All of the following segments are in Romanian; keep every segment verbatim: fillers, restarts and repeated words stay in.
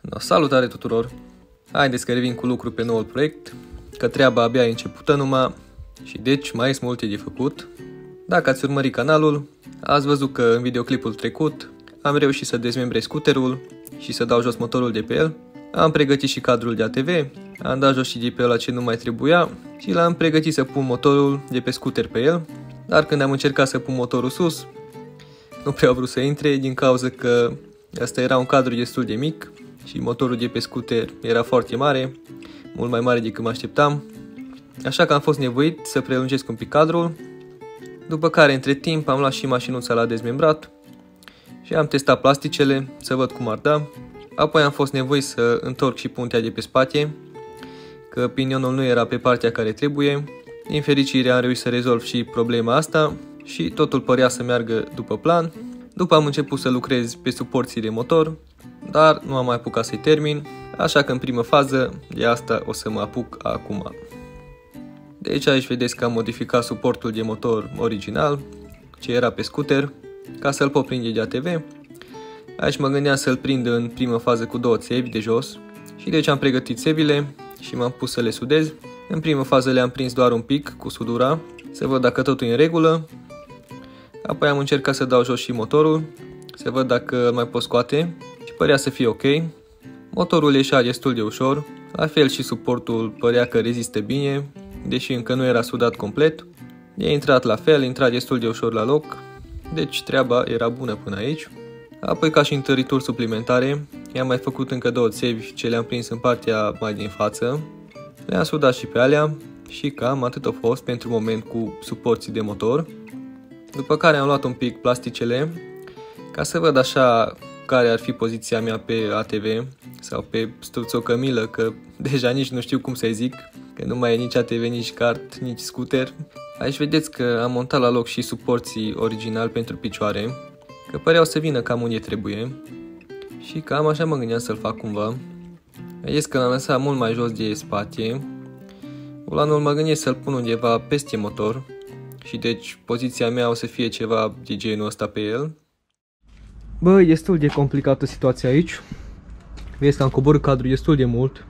No, salutare tuturor! Haideți că revin cu lucru pe noul proiect, că treaba abia e începută numai și deci mai sunt multe de făcut. Dacă ați urmărit canalul, ați văzut că în videoclipul trecut am reușit să dezmembrez scuterul și să dau jos motorul de pe el. Am pregătit și cadrul de A T V, am dat jos și de pe ăla ce nu mai trebuia și l-am pregătit să pun motorul de pe scuter pe el, dar când am încercat să pun motorul sus, nu prea a vrut să intre din cauza că asta era un cadru destul de mic și motorul de pe scuter era foarte mare, mult mai mare decât mă așteptam, așa că am fost nevoit să prelungesc un pic cadrul, după care între timp am luat și mașinuța la dezmembrat și am testat plasticele să văd cum ar da. Apoi am fost nevoit să întorc și puntea de pe spate, că pinionul nu era pe partea care trebuie. Din fericire am reușit să rezolv și problema asta și totul părea să meargă după plan. După am început să lucrez pe suporții de motor, dar nu am mai apucat să-i termin, așa că în primă fază de asta o să mă apuc acum. Deci aici vedeți că am modificat suportul de motor original, ce era pe scooter, ca să-l pot prinde de A T V. Aici mă gândeam să-l prind în primă fază cu două țevi de jos și deci am pregătit țevile și m-am pus să le sudez. În primă fază le-am prins doar un pic cu sudura, să văd dacă totul e în regulă. Apoi am încercat să dau jos și motorul, să văd dacă îl mai pot scoate și părea să fie ok. Motorul ieșea destul de ușor, la fel și suportul părea că rezistă bine, deși încă nu era sudat complet. E intrat la fel, intra destul de ușor la loc, deci treaba era bună până aici. Apoi, ca și întărituri suplimentare, i-am mai făcut încă două țevi ce le-am prins în partea mai din față. Le-am sudat și pe alea și cam atât a fost pentru moment cu suporții de motor. După care am luat un pic plasticele ca să văd așa care ar fi poziția mea pe A T V sau pe struțocămilă, că deja nici nu știu cum să-i zic, că nu mai e nici A T V, nici kart, nici scooter. Aici vedeți că am montat la loc și suporții original pentru picioare, că păreau să vină cam unde trebuie și cam așa mă gândeam să-l fac cumva. Vedeți că l-am lăsat mult mai jos de spate. Volanul mă gândesc să-l pun undeva peste motor și deci poziția mea o să fie ceva de genul ăsta pe el. Bă, e destul de complicată situația aici. Vezi că am coborât cadrul destul de mult.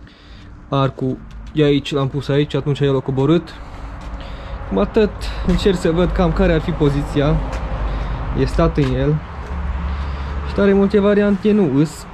Arcul de aici l-am pus aici, atunci el a coborât. Cum atât încerc să văd cam care ar fi poziția. E stat în el. Și tare multe variante nu îs.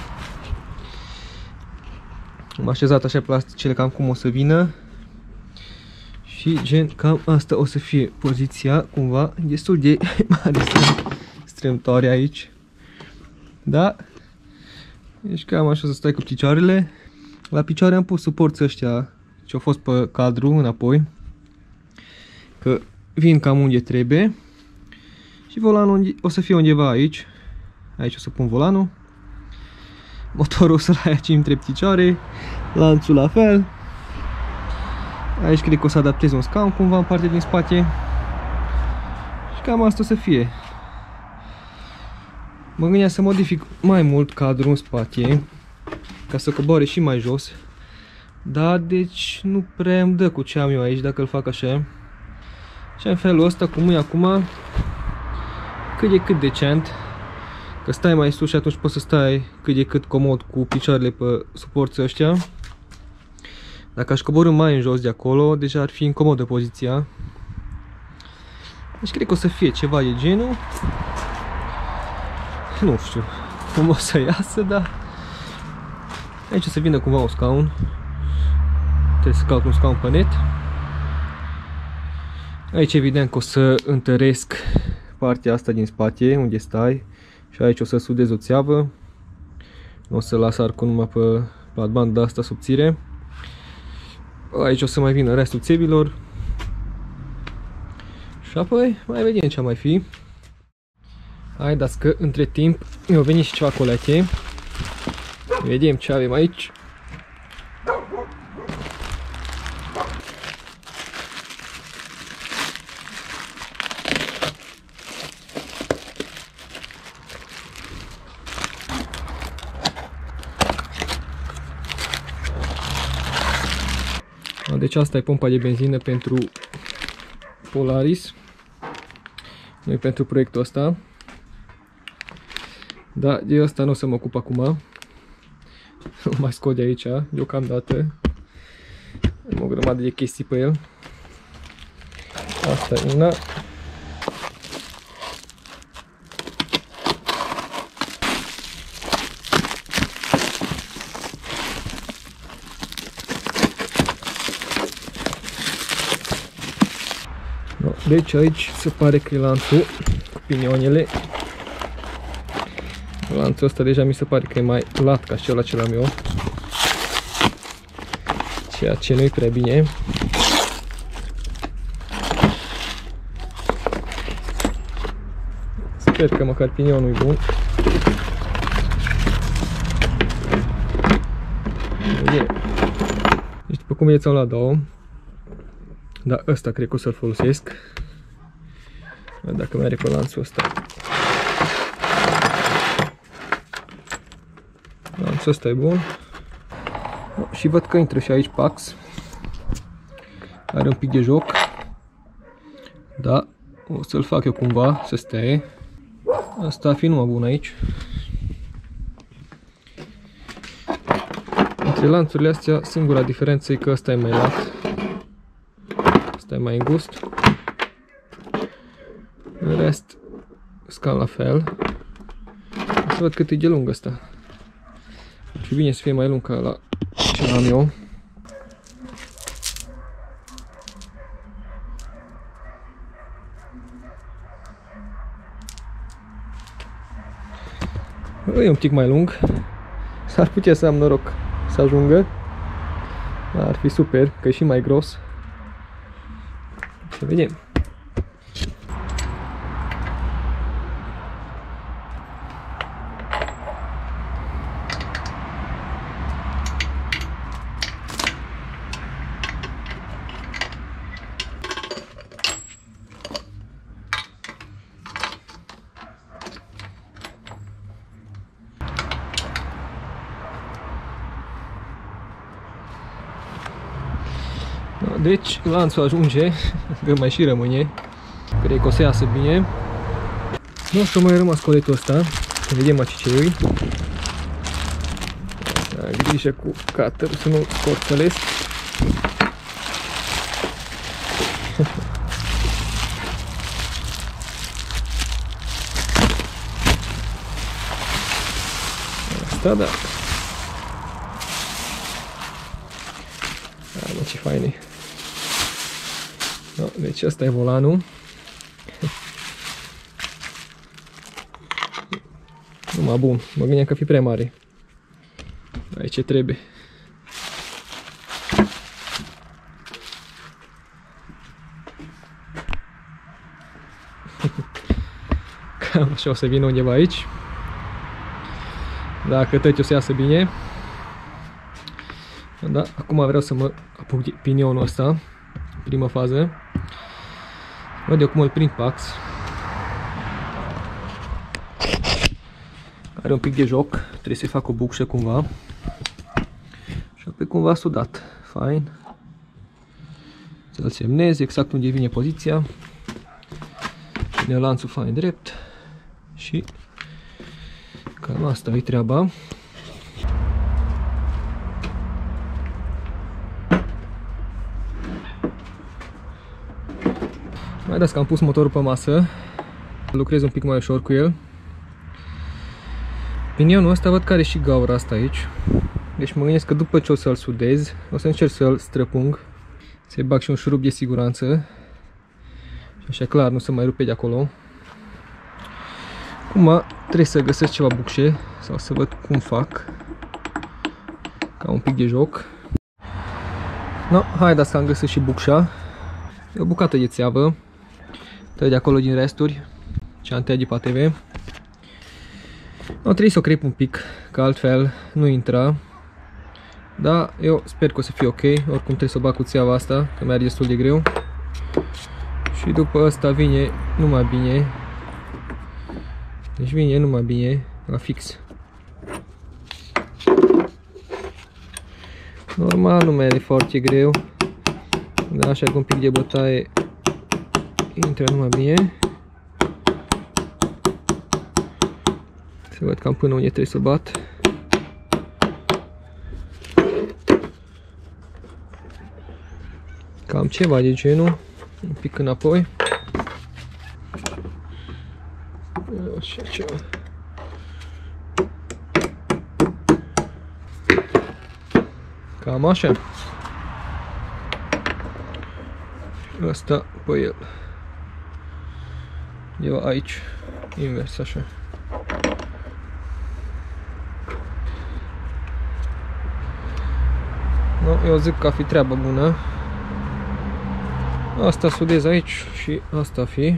Am așezat așa plasticele cam cum o să vină. Și gen cam asta o să fie poziția cumva destul de mare strâmtoare aici. Da? Deci cam așa să stai cu picioarele. La picioare am pus suporții ăștia ce au fost pe cadru înapoi, că vin cam unde trebuie. Și volanul o să fie undeva aici. Aici o să pun volanul. Motorul o să-l ai aici între picioare. Lanțul la fel. Aici cred că o să adaptez un scaun cumva în partea din spate. Și cam asta o să fie. Mă gândeam să modific mai mult cadrul în spate, ca să coboare și mai jos. Da, deci nu prea îmi dă cu ce am eu aici dacă îl fac așa. Și în felul ăsta, cum e acum, cât de cât decent. Că stai mai sus și atunci poți să stai cât de cât comod cu picioarele pe suporții ăștia. Dacă aș coborî mai în jos de acolo, deja ar fi incomodă poziția. Deci cred că o să fie ceva de genul. Nu știu cum o să iasă, dar aici o să vină cumva un scaun. Trebuie să caut un scaun pe net. Aici evident că o să întăresc partea asta din spate, unde stai. Și aici o să sudez o țeavă. O să las arcul numai pe platbanda asta subțire. Aici o să mai vină restul țevilor. Și apoi mai vedem ce mai fi. Haideți că între timp mi-au venit și ceva colete. Vedem ce avem aici. Deci asta e pompa de benzină pentru Polaris. Noi pentru proiectul ăsta. Da, de asta nu o să mă ocup acum. Nu mai scot de aici, deocamdată. Am o grămadă de chestii pe el. Asta e una. Deci aici se pare că e lanțul cu pinionele. Lanțul ăsta deja mi se pare că e mai lat ca cel ce l-am eu. Ceea ce nu-i prea bine. Sper că măcar pinionul e bun. Deci după cum vedeți am luat două. Dar ăsta cred că o să-l folosesc. Dacă merge pe lanțul ăsta. Lanțul ăsta e bun. Și văd că intră și aici Pax. Are un pic de joc. Da, o să-l fac eu cumva să stea. Asta ar fi numai bun aici. Între lanțurile astea, singura diferență e că ăsta e mai lat. Ăsta e mai îngust. În rest, scan la fel. O să văd cât e de lung ăsta. Și bine să fie mai lung ca la ce am eu. E un pic mai lung. S-ar putea să am noroc să ajungă. Ar fi super, că e și mai gros. Să vedem. Deci lanțul ajunge, că mai și rămâne. Cred că o să iasă bine. Nu o să mai rămas coletul ăsta. Vedem aici ce e. Am grijă cu cutter să nu scorțălesc. Asta da. Ah, mă, ce fain e. No, deci asta e volanul. Numai bun, mă gândeam că fi prea mare. Aici ce trebuie. Cam așa o să vină undeva aici. Dacă tot o să iasă bine. Da, acum vreau să mă apuc de pinionul ăsta. Prima fază. Văd eu cum îl prind Pax. Are un pic de joc. Trebuie să-i fac o bucșă cumva. Și apoi cumva sudat. Fain. Să-l semnez exact unde vine poziția. Vine lanțul fain drept. Și cam asta e treaba. Mai dați că am pus motorul pe masă. Lucrez un pic mai ușor cu el. Pinionul ăsta văd că are și gaura asta aici. Deci mă gândesc că după ce o să-l sudez, o să încerc să-l străpung. Să-i bag și un șurub de siguranță. Și așa clar nu se mai rupe de acolo. Acum trebuie să găsesc ceva bucșe sau să văd cum fac. Ca un pic de joc. No, haideți că am găsit și bucșa. E o bucată de țeavă. Tăi de acolo din resturi. Ce am tăiat de pe A T V. No, trebuie să o crep un pic, că altfel nu intră. Da, eu sper că o să fie ok. Oricum trebuie să o bag cu țeava asta, că merge destul de greu. Și după asta vine numai bine. Deci vine numai bine, la fix. Normal nu merge foarte greu. Da, așa cu un pic de bătaie intră numai bine. Să văd cam până unde trebuie să bat. Cam ceva de genul. Un pic înapoi. Așa ceva. Cam așa. Asta pe el. Eu aici. Invers, așa. No, eu zic că a fi treabă bună. Asta sudez aici și asta fi.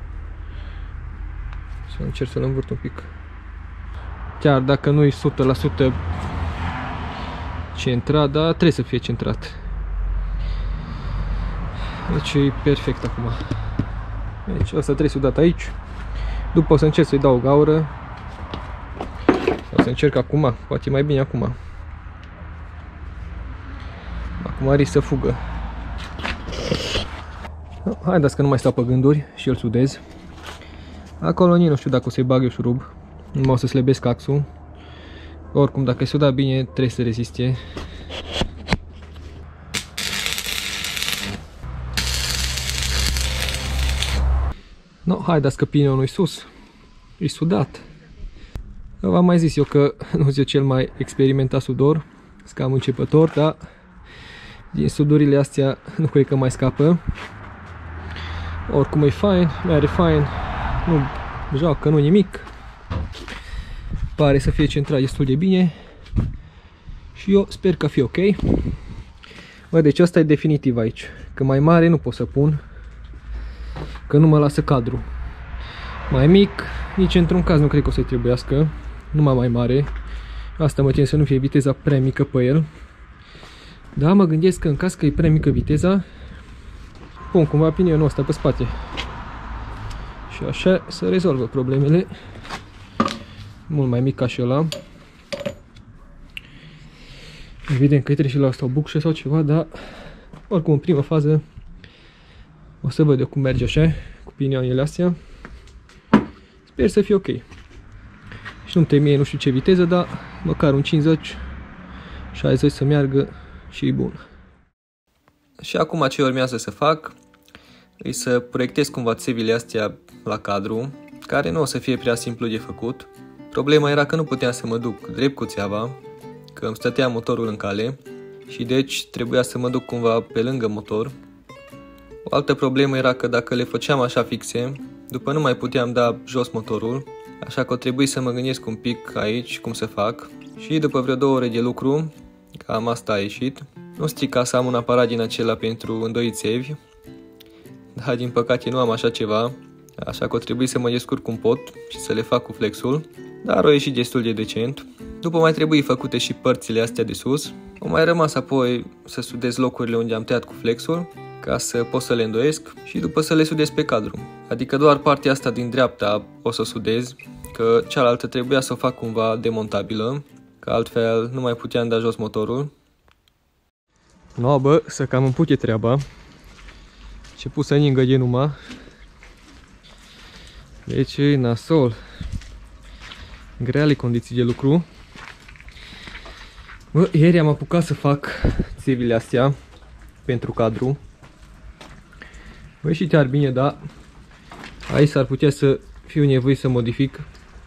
Să încerc să-l învârt un pic. Chiar dacă nu e o sută la sută centrat, dar trebuie să fie centrat. Deci e perfect acum. Deci asta trebuie sudat aici. După o să încerc să-i dau o gaură. O să încerc acum, poate mai bine acum. Acum are să fugă. Haideți că nu mai stau pe gânduri și îl sudez. Acolo nici nu știu dacă o să-i bag eu șurub. Numai o să slăbesc axul. Oricum, dacă e sudat bine, trebuie să reziste. No, haideți că pinionul-i sus. E sudat. V-am mai zis eu că nu sunt eu cel mai experimentat sudor. Sunt cam începător, dar din sudurile astea nu cred că mai scapă. Oricum e fain, merge fain. Nu joacă, nu nimic. Pare să fie centrat destul de bine. Și eu sper că fi ok. Bă, deci asta e definitiv aici. Că mai mare nu pot să pun. Că nu mă lasă cadru. Mai mic, nici într-un caz nu cred că o să trebuiască. Numai mai mare. Asta mă țin să nu fie viteza prea mică pe el. Dar mă gândesc că în caz că e prea mică viteza, pun cumva pinionul ăsta pe spate. Și așa să rezolvă problemele. Mult mai mic ca și ăla. Evident că trebuie și la asta o bucșă sau ceva, dar oricum în prima fază o să văd eu cum merge așa, cu pinioanele astea. Sper să fie ok. Și nu-mi temie nu știu ce viteză, dar măcar un cincizeci șaizeci să meargă și e bun. Și acum ce urmează să fac e să proiectez cumva țevile astea la cadru, care nu o să fie prea simplu de făcut. Problema era că nu puteam să mă duc drept cu țeava, că îmi stătea motorul în cale și deci trebuia să mă duc cumva pe lângă motor. O altă problemă era că dacă le făceam așa fixe, după nu mai puteam da jos motorul, așa că o trebuie să mă gândesc un pic aici cum să fac. Și după vreo două ore de lucru, cam asta a ieșit. Nu strica să am un aparat din acela pentru îndoit țevi, dar din păcate nu am așa ceva, așa că o trebuie să mă descurc cum pot și să le fac cu flexul, dar o ieșit destul de decent. După mai trebuie făcute și părțile astea de sus. O mai rămas apoi să sudez locurile unde am tăiat cu flexul, ca să pot să le îndoiesc și după să le sudez pe cadru. Adică doar partea asta din dreapta o să sudez, că cealaltă trebuia să o fac cumva demontabilă, că altfel nu mai puteam da jos motorul. No, bă, să cam împuche treaba. Ce pus să ningă de numai. Deci e nasol. Greale condiții de lucru. Bă, ieri am apucat să fac țevile astea pentru cadru. Bă, și chiar bine, dar aici s-ar putea să fiu nevoit să modific,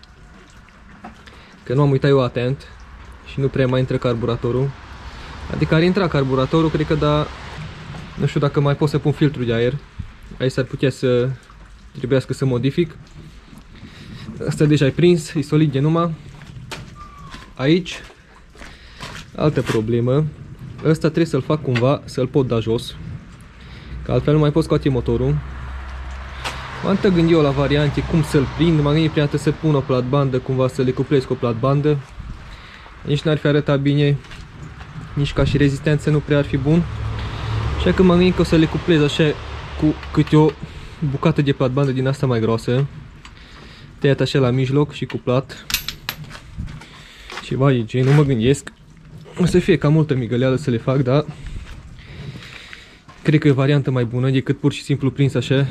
că nu am uitat eu atent și nu prea mai intră carburatorul. Adică ar intra carburatorul, cred că, dar nu știu dacă mai pot să pun filtru de aer. Aici s-ar putea să trebuiască să modific. Asta deja e prins, e solid de numai. Aici, altă problemă. Ăsta trebuie să-l fac cumva, să-l pot da jos, că altfel nu mai pot scoate motorul. M-am gândit eu la variante cum să-l prind. M-am gândit prima dată să pun o platbandă, cumva să le cuplez cu o platbandă. Nici n-ar fi arătat bine, nici ca și rezistență nu prea ar fi bun. Așa că m-am gândit că o să le cuplez așa cu câte o bucată de platbandă din asta mai groasă, tăiat așa la mijloc și cuplat. Ceva de gen, nu mă gândesc. O să fie cam multă migăleală să le fac, dar cred că e o variantă mai bună decât pur și simplu prins așa.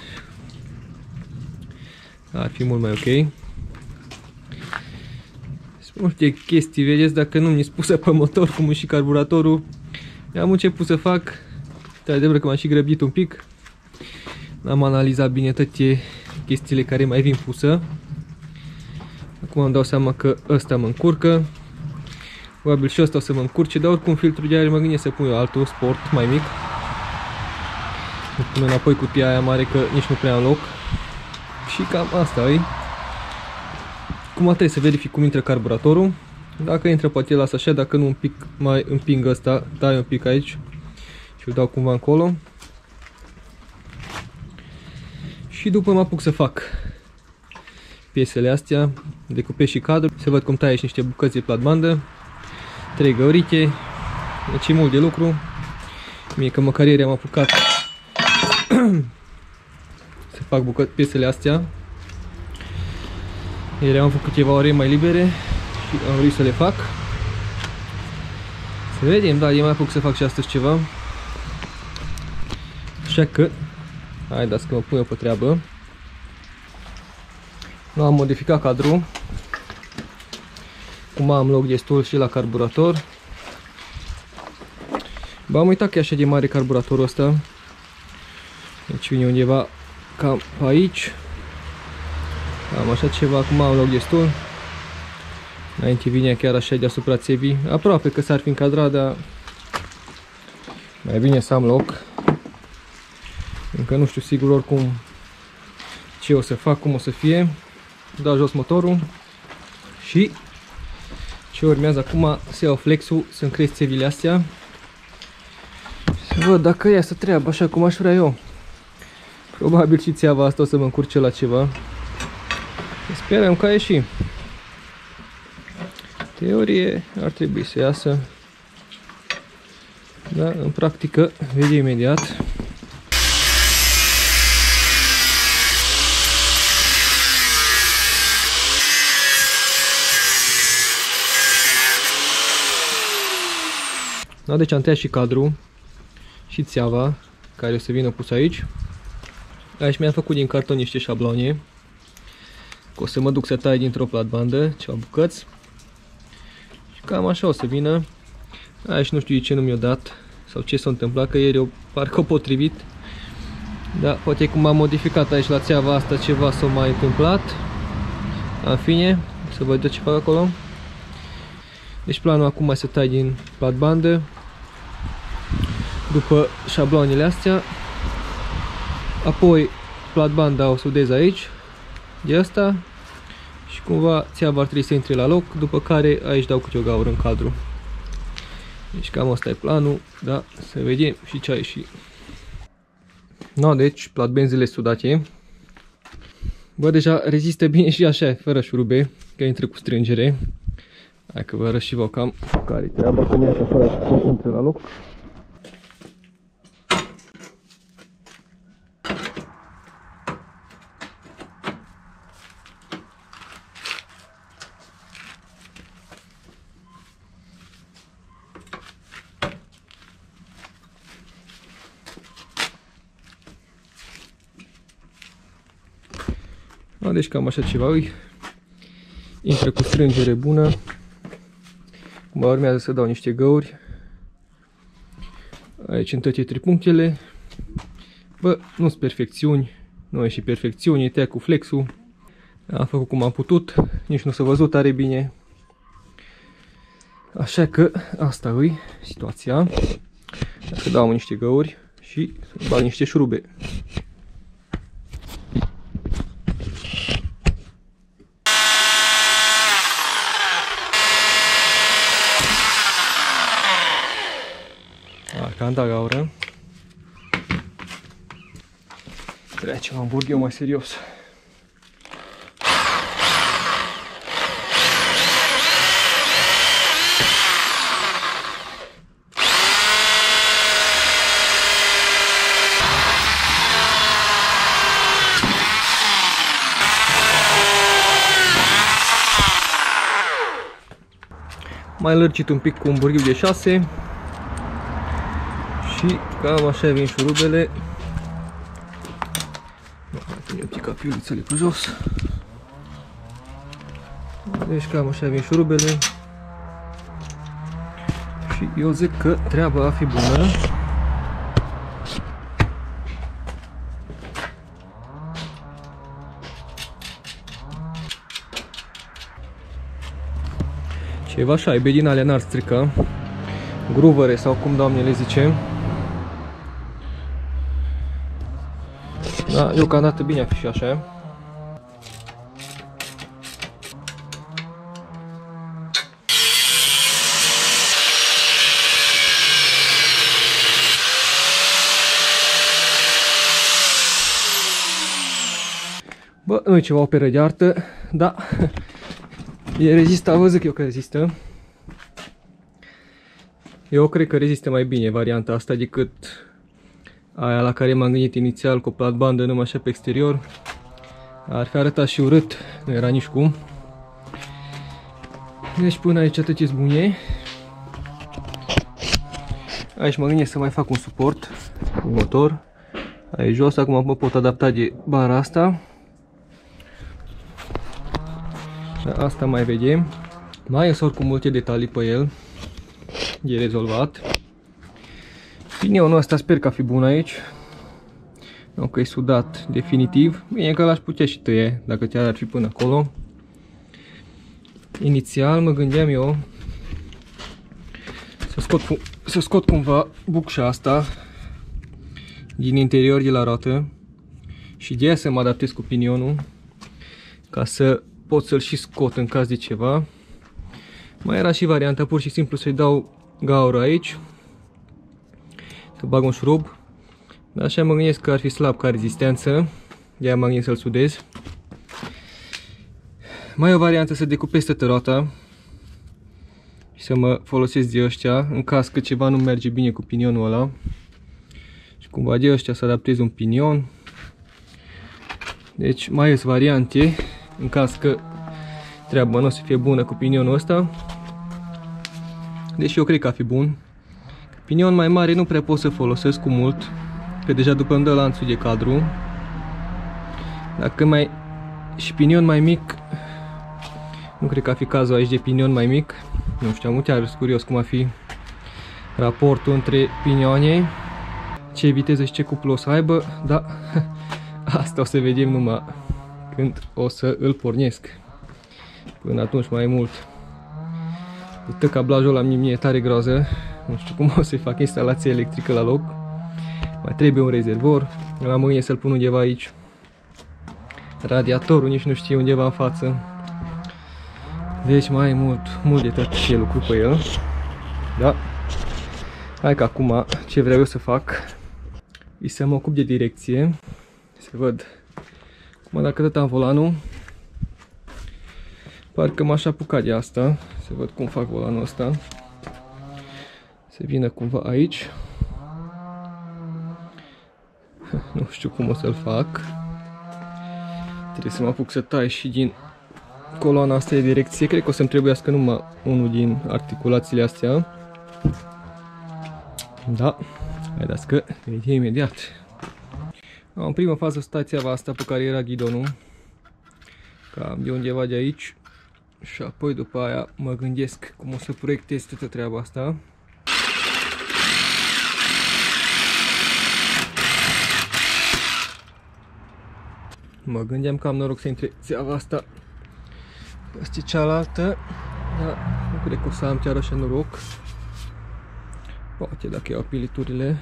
Ar fi mult mai ok. Sunt multe chestii, vedeți, dacă nu mi-e spusă pe motor cum și carburatorul. Am început să fac Dar adevărat că m-am și grăbit un pic. Am analizat bine toate chestiile care mai vin pusă. Acum îmi dau seama că ăsta mă încurcă. Probabil și ăsta o să mă încurce, dar oricum filtrul de aer mă gândesc să pun eu altul, sport, mai mic. Îmi pun înapoi cutia aia mare că nici nu prea am loc. Și cam asta e. Acum trebuie să verific cum intră carburatorul. Dacă intră, poate las așa, dacă nu un pic mai împing ăsta, dai un pic aici și îl dau cumva încolo. Și după mă apuc să fac piesele astea, decupez și cadru, să văd cum taie și niște bucăți de platbandă, trei găuriche, deci e mult de lucru. Mie că măcar ieri am apucat să fac bucăți, piesele astea. Ieri am făcut câteva ore mai libere și am vrut să le fac. Să vedem, da, eu mai apuc să fac și astăzi ceva. Așa că, haideți că mă pun eu pe treabă. Nu am modificat cadrul. Cum am loc destul și la carburator. Bă, am uitat că e așa de mare carburatorul ăsta. Deci vine undeva cam pe aici. Am așa ceva, acum am loc destul. Înainte vine chiar așa deasupra țevii. Aproape că s-ar fi încadrat, dar mai bine să am loc. Încă nu știu sigur oricum ce o să fac, cum o să fie. Dau jos motorul. Și ce urmează acum, să iau flexul, să-mi cresc țevile astea. Să văd dacă ea să treabă așa cum aș vrea eu. Probabil și țeava asta o să mă încurce la ceva. Sperăm că a ieșit. Teorie ar trebui să iasă. Da, în practică vedem imediat. Da, deci am tăiat și cadrul și țeava care o să vină pus aici. Aici mi-am făcut din carton niște șabloane. O să mă duc să tai dintr-o platbandă ceva bucăți. Și cam așa o să vină. Aici nu știu de ce nu mi-o dat sau ce s-a întâmplat, că ieri eu parcă o potrivit. Da, poate cum am modificat aici la țeava asta ceva s-a mai întâmplat. În fine, să văd ce fac acolo. Deci planul acum e să tai din platbandă. După șabloanele astea. Apoi platbanda o să udez aici. De asta. Și cumva țeava ar trebui să intre la loc. După care aici dau câte o gaură în cadru. Deci cam asta e planul. Da, să vedem și ce a ieșit. No, deci platbenzile sudate. Bă, deja rezistă bine și așa, fără șurube, că intră cu strângere. Hai că vă arăt și vă cam care-i treaba, că nu e așa fără să intre la loc. No, deci cam așa ceva, ui. Intră cu strângere bună. Mă urmează să dau niște găuri aici în toate trei punctele. Bă, nu sunt perfecțiuni, nu e și perfecțiuni, e tăiat cu flexul. Am făcut cum am putut, nici nu s-a văzut tare bine. Așa că asta e situația. Să dau niște găuri și să bag niște șurube. Că am dat gaură. Trecem la un burgheu mai serios. Mai lărgit un pic cu un burghiu de șase. Și cam așa vin șurubele. Mai pun un pic capiulițele pe jos. Deci cam așa vin șurubele. Și eu zic că treaba va fi bună. Ceva șaibe din alea n-ar strica. Gruvere sau cum doamne le zice. Da, deocamdată bine a fi și așa. Bă, nu e ceva operă de artă, da, e rezistă, am văzut eu că rezistă. Eu cred că rezistă mai bine varianta asta decât aia la care m-am gândit inițial, cu o platbandă numai așa pe exterior. Ar fi arătat și urât, nu era nici cum. Deci până aici atât bune. Aici mă gândesc să mai fac un suport cu motor. Aici jos, acum mă pot adapta de bara asta. Asta mai vedem. Mai ies oricum multe detalii pe el. E rezolvat. Pinionul ăsta sper că a fi bun aici. Nu că e sudat definitiv. Bine că l-aș putea și tăie dacă chiar ar fi până acolo. Inițial mă gândeam eu să scot, să scot cumva bucșa asta din interior de la roată și de aia să mă adaptez cu pinionul ca să pot să-l și scot în caz de ceva. Mai era și varianta pur și simplu să-i dau gaură aici, să bag un șurub, dar așa mă gândesc că ar fi slab ca rezistență, de-aia mă gândesc să-l sudez. Mai e o variantă să decupez toată roata și să mă folosesc de ăștia în caz că ceva nu merge bine cu pinionul ăla și cumva de ăștia să adaptez un pinion. Deci mai sunt variante în caz că treaba nu o să fie bună cu pinionul ăsta. Deși eu cred că a fi bun. Pinion mai mare nu prea pot să folosesc cu mult, că deja după îmi dă lanțul de cadru. Dacă mai și pinion mai mic, nu cred că a fi cazul aici de pinion mai mic. Nu știu, am chiar curios cum a fi raportul între pinioane, ce viteză și ce cuplu o să aibă, dar asta o să vedem numai când o să îl pornesc. Până atunci mai mult. Uite cablajul ăla mie e tare groază. Nu știu cum o să-i fac instalație electrică la loc. Mai trebuie un rezervor. La mâine să-l pun undeva aici. Radiatorul nici nu știu, undeva în față. Deci mai e mult, mult de tot ce lucru pe el. Da. Hai că acum ce vreau eu să fac e să mă ocup de direcție. Să văd. Acum dacă tot am volanul, parcă m-aș apuca de asta. Să văd cum fac volanul ăsta. Să vină cumva aici. Nu știu cum o să-l fac. Trebuie să mă apuc să tai și din coloana asta de direcție. Cred că o să-mi trebuiască numai unul din articulațiile astea. Da. Haideți că vedem imediat. În prima fază stația asta pe care era ghidonul. Cam de undeva de aici. Și apoi după aia mă gândesc cum o să proiectez toată treaba asta. Mă gândeam că am noroc să intre țeava asta peste cealaltă, dar nu cred că o să am chiar așa noroc. Poate dacă iau piliturile.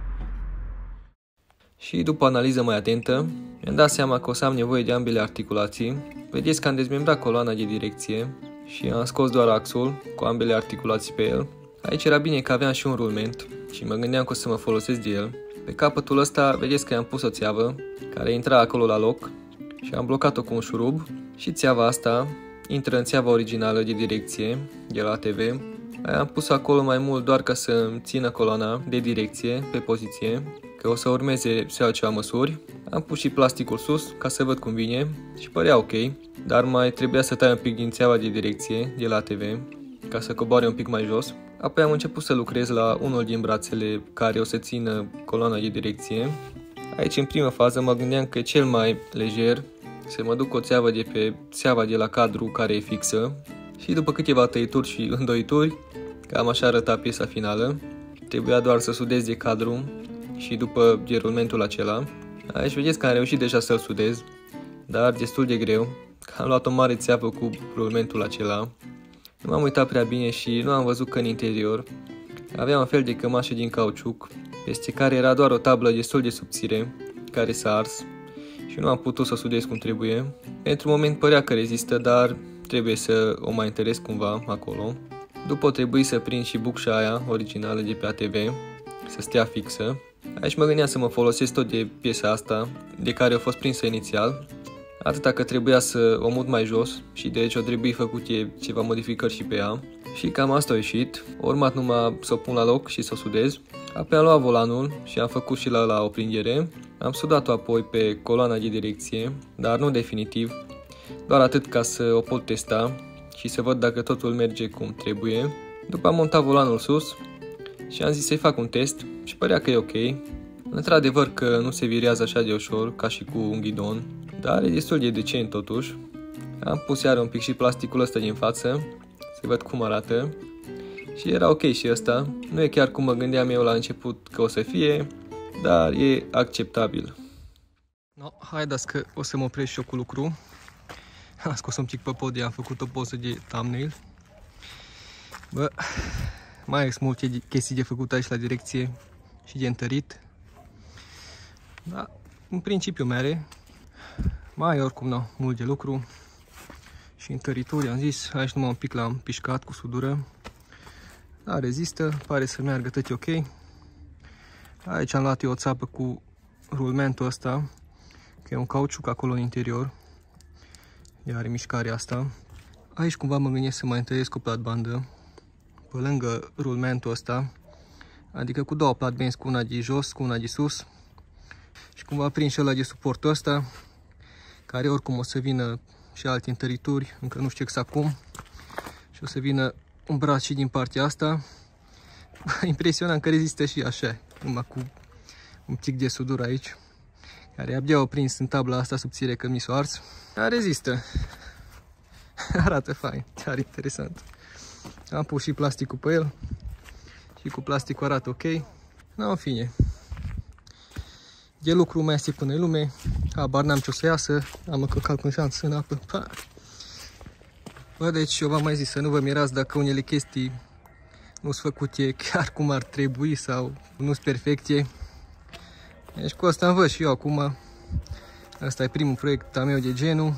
Și după analiză mai atentă, mi-am dat seama că o să am nevoie de ambele articulații. Vedeți că am dezmembrat coloana de direcție și am scos doar axul cu ambele articulații pe el. Aici era bine că aveam și un rulment și mă gândeam că o să mă folosesc de el. Pe capătul ăsta vedeți că i-am pus o țeavă care intra acolo la loc și am blocat-o cu un șurub și țeava asta intră în țeava originală de direcție de la A T V. Aia am pus acolo mai mult doar ca să îmi țină coloana de direcție pe poziție, că o să urmeze să iau ceva măsuri. Am pus și plasticul sus ca să văd cum vine și părea ok, dar mai trebuia să tai un pic din țeava de direcție de la A T V ca să coboare un pic mai jos. Apoi am început să lucrez la unul din brațele care o să țină coloana de direcție. Aici în prima fază mă gândeam că e cel mai lejer să mă duc o țeavă de pe țeava de la cadru care e fixă și după câteva tăituri și îndoituri, cam așa arăta piesa finală. Trebuia doar să sudez de cadru și după derulmentul acela. Aici vedeți că am reușit deja să-l sudez, dar destul de greu, că am luat o mare țeavă cu rulmentul acela Nu m-am uitat prea bine și nu am văzut că în interior avea un fel de cămașă din cauciuc, peste care era doar o tablă destul de subțire, care s-a ars și nu am putut să o sudez cum trebuie. Pentru moment părea că rezistă, dar trebuie să o mai întăresc cumva acolo. După trebuie să prind și bucșa aia originală de pe A T V, să stea fixă. Aici mă gândeam să mă folosesc tot de piesa asta, de care a fost prinsă inițial, atâta că trebuia să o mut mai jos și deci o trebuie făcut ceva modificări și pe ea. Și cam asta a ieșit. Urmat numai să o pun la loc și să o sudez. Apoi am luat volanul și am făcut și la, la o prindere. Am sudat-o apoi pe coloana de direcție, dar nu definitiv, doar atât ca să o pot testa și să văd dacă totul merge cum trebuie. După am montat volanul sus și am zis să-i fac un test și părea că e ok. Într-adevăr că nu se virează așa de ușor ca și cu un ghidon, dar e destul de decent totuși. Am pus iar un pic și plasticul ăsta din față, să văd cum arată. Și era ok și ăsta, nu e chiar cum mă gândeam eu la început că o să fie, dar e acceptabil. No, haideți că o să mă opresc și eu cu lucru. Am scos un pic pe podie, am făcut o poză de thumbnail. Bă, mai sunt multe chestii de făcut aici la direcție și de întărit. Da, în principiu mere. Mai oricum, nu, mult de lucru. Și întărituri, am zis, aici numai un pic l-am pișcat cu sudură. Da, rezistă, pare să meargă tot ok. Aici am luat eu o țapă cu rulmentul ăsta, că e un cauciuc acolo în interior. Iar are mișcarea asta. Aici cumva mă gândesc să mai întăresc o platbandă pe lângă rulmentul ăsta, adică cu două platbenzi, cu una de jos, cu una de sus. Și cumva prind și ăla de suportul ăsta, care oricum o să vină și alte întărituri, încă nu știu exact cum. Și o să vină un braț și din partea asta. Impresionant că rezistă și așa, numai cu un pic de sudură aici, care abia au prins în tabla asta subțire că mi s-o ars. Dar rezistă. Arată fain, chiar interesant. Am pus și plasticul pe el și cu plasticul arată ok. No, în fine, de lucru mai este până în lume. Habar n-am ce o să iasă. Am căcat cu șansă în apă. Pa. Bă, deci eu v-am mai zis să nu vă mirați dacă unele chestii nu sunt făcute chiar cum ar trebui sau nu sunt perfecte. Deci cu asta am văd și eu acum. Asta e primul proiect al meu de genul.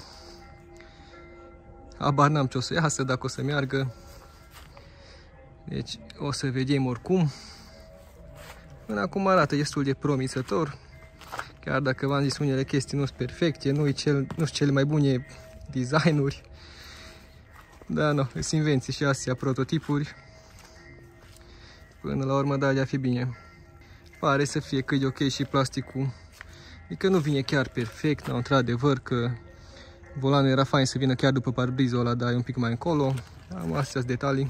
Habar n-am ce o să iasă, dacă o să meargă. Deci o să vedem oricum. Până acum arată destul de promițător. Chiar dacă v-am zis unele chestii nu sunt perfecte, nu sunt cele mai bune designuri. Da, nu, sunt invenții și astea, prototipuri. Până la urmă, da, de-a fi bine. Pare să fie cât de ok și plasticul. Adică nu vine chiar perfect, dar într-adevăr că volanul era fain să vină chiar după parbrizul ăla, dar e un pic mai încolo. Am astea detalii.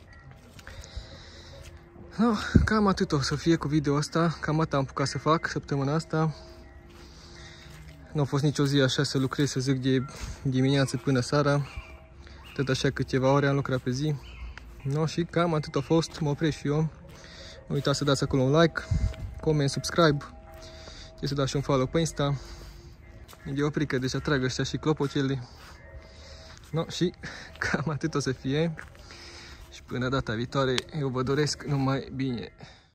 No, cam atât o să fie cu video asta, cam atât am apucat să fac săptămâna asta. Nu a fost nicio zi așa să lucrez, să zic, de dimineață până seara. Tot așa câteva ore am lucrat pe zi. No, și cam atât a fost, mă opresc și eu. Nu uitați să dați acolo un like, comment, subscribe. Și să dați și un follow pe Insta. E de oprică, deci atrag ăștia și clopotele. No, și cam atât o să fie. Și până data viitoare, eu vă doresc numai bine.